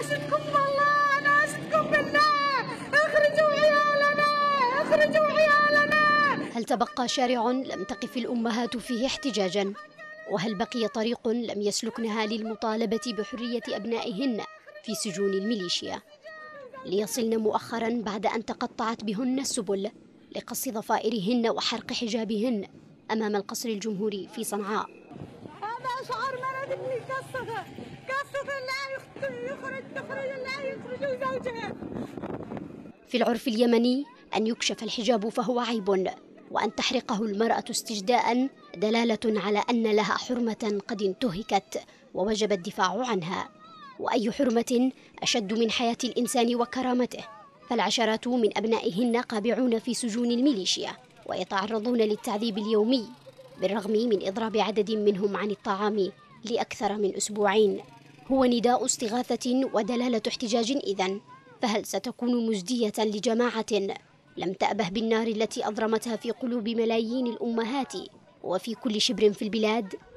أناشدكم والله، أناشدكم بالله، اخرجوا عيالنا، اخرجوا عيالنا. هل تبقى شارع لم تقف الأمهات فيه احتجاجا؟ وهل بقي طريق لم يسلكنها للمطالبة بحرية أبنائهن في سجون الميليشيا؟ ليصلن مؤخرا بعد أن تقطعت بهن السبل لقص ضفائرهن وحرق حجابهن أمام القصر الجمهوري في صنعاء. هذا شعار بلد اللي قصة لا تخرج لا يخرجوا زوجها. في العرف اليمني أن يكشف الحجاب فهو عيب، وأن تحرقه المرأة استجداء دلالة على أن لها حرمة قد انتهكت ووجب الدفاع عنها. وأي حرمة أشد من حياة الإنسان وكرامته؟ فالعشرات من أبنائهن قابعون في سجون الميليشيا ويتعرضون للتعذيب اليومي، بالرغم من إضراب عدد منهم عن الطعام لأكثر من أسبوعين. هو نداء استغاثة ودلالة احتجاج إذن، فهل ستكون مجدية لجماعة لم تأبه بالنار التي أضرمتها في قلوب ملايين الأمهات وفي كل شبر في البلاد؟